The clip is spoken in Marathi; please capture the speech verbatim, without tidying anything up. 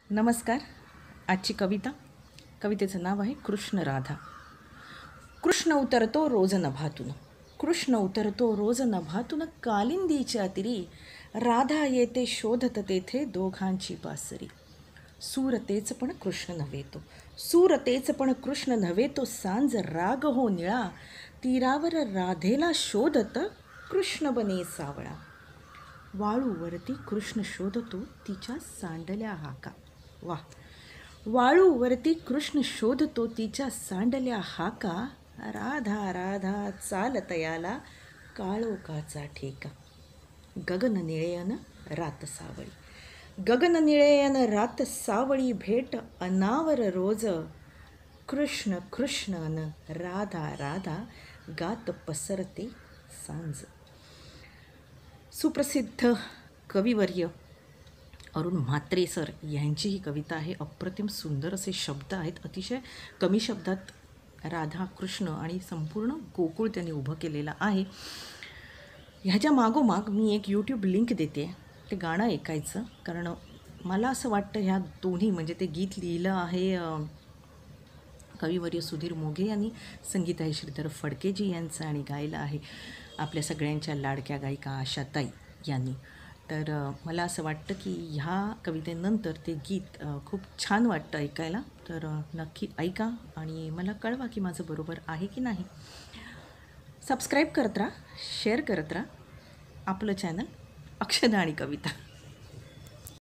नमस्कार. आजची कविता कवितेचं नाव आहे कृष्ण राधा. कृष्ण उतरतो रोज नभातून, कृष्ण उतरतो रोज नभातून, कालिंदीच्या तिरी राधा येते शोधत तेथे दोघांची बासरी. सूर तेच पण कृष्ण नव्हे तो, सूर तेच पण कृष्ण नव्हे तो, सांज राग हो निळा, तीरावर राधेला शोधत कृष्ण बने सावळा. वाळूवरती कृष्ण शोधतो तिच्या सांडल्या हाका. वा. वाळूवरती कृष्ण शोधतो तिच्या सांडल्या हाका, राधा राधा चालत याला काळोखाचा ठेका. गगन निळेयन रात सावळी, गगन निळेयन रात सावळी, भेट अनावर रोज, कृष्ण कृष्ण अन राधा राधा गात पसरते सांज. सुप्रसिद्ध कविवर्य अरुण म्हात्रे सर यांची ही कविता आहे. अप्रतिम सुंदर असे शब्द आहेत. अतिशय कमी शब्दात राधा कृष्ण आणि संपूर्ण गोकुळ त्यांनी उभं केलेलं आहे. ह्याच्या मागोमाग मी एक यूट्यूब लिंक देते, ते गाणं ऐकायचं. कारण मला असं वाटतं ह्या दोन्ही, म्हणजे ते गीत लिहिलं आहे कविवर्य सुधीर मोघे यांनी, संगीत आहे श्रीधर फडकेजी यांचं, आणि गायलं आहे आपल्या सगळ्यांच्या लाडक्या गायिका आशाताई यांनी. तर मला असं वाटतं की ह्या कवितेनंतर ते गीत खूप छान वाटतं ऐकायला. तर नक्की ऐका आणि मला कळवा की माझं बरोबर आहे की नाही. सबस्क्राईब करत राहा, शेअर करत राहा आपलं चॅनल अक्षदा आणि कविता.